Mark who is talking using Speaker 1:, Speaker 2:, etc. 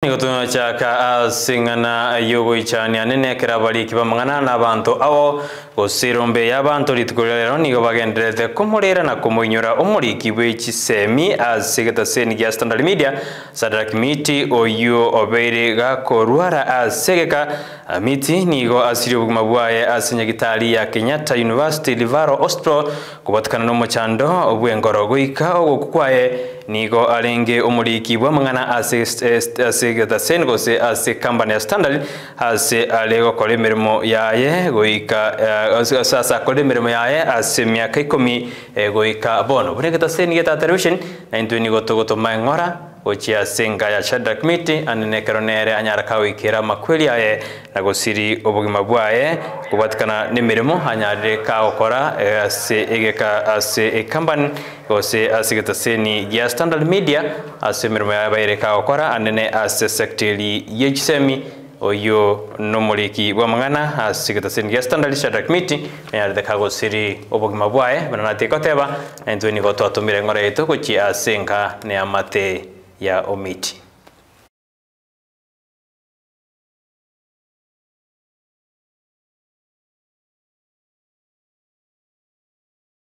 Speaker 1: Nikotuno chaka singana yogo ichani anene kirabali kibamangana n'abantu abo gusirombe y'abantu litukolero nigo bagenderete kumurera na kumunyura umuriki w'ikisemi asigata seni ya Standard Media Shadrack Mitty oyo obere gakorwara asegeka Mitty nigo asiri ubuguma bwaye asinyagitari ya Kenyatta University Livaro Hospital kubatikana no muchando obwengoro goika ogukwaye nigo alenge umuriki bwamangana asigata seni gose company ya Standard ase alego kole mirimo yaye goika sasa kole mirimo yaye ase myaka 10 goika bono buregeta seni geta television na induni goto mangora ochia senga ya Shadrack Mitty anene keronere anyara kawikira makweli yaye na gosiri obugima bwaye kubatikana nimirimo anyare ka okora ase egeka ase company gose asigeta seni ya Standard Media ase mirimo yaye bayire ka okora anene ase secretary yechisemi oyo nomuliki bwamangana asigeta seni ya Standard Shadrack Mitty anyare ka gosiri obugima bwaye bananate koteba ndweni goto atumire ngore yetu kuchi asenga ne amate ya Mitty.